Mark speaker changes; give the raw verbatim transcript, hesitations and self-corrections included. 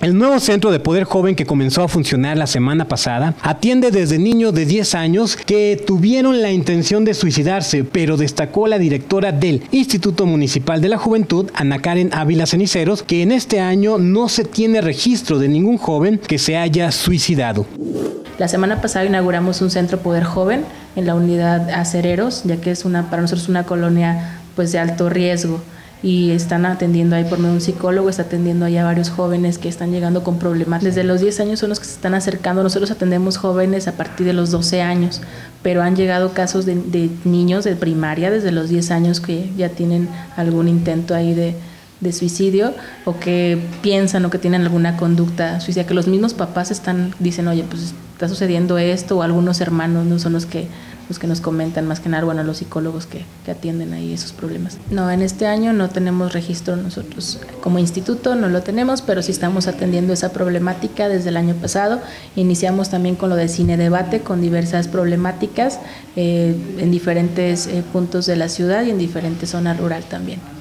Speaker 1: El nuevo Centro de Poder Joven que comenzó a funcionar la semana pasada atiende desde niños de diez años que tuvieron la intención de suicidarse, pero destacó la directora del Instituto Municipal de la Juventud, Ana Karen Ávila Ceniceros, que en este año no se tiene registro de ningún joven que se haya suicidado.
Speaker 2: La semana pasada inauguramos un Centro Poder Joven en la unidad Acereros, ya que es una para nosotros una colonia pues de alto riesgo. Y están atendiendo ahí por medio de un psicólogo, está atendiendo ahí a varios jóvenes que están llegando con problemas. Desde los diez años son los que se están acercando. Nosotros atendemos jóvenes a partir de los doce años, pero han llegado casos de, de niños de primaria desde los diez años que ya tienen algún intento ahí de, de suicidio o que piensan o que tienen alguna conducta suicida, que los mismos papás están dicen, oye, pues está sucediendo esto, o algunos hermanos no son los que los que nos comentan, más que nada, bueno, los psicólogos que, que atienden ahí esos problemas. No, en este año no tenemos registro nosotros como instituto, no lo tenemos, pero sí estamos atendiendo esa problemática desde el año pasado. Iniciamos también con lo del cine debate, con diversas problemáticas eh, en diferentes eh, puntos de la ciudad y en diferentes zonas rural también.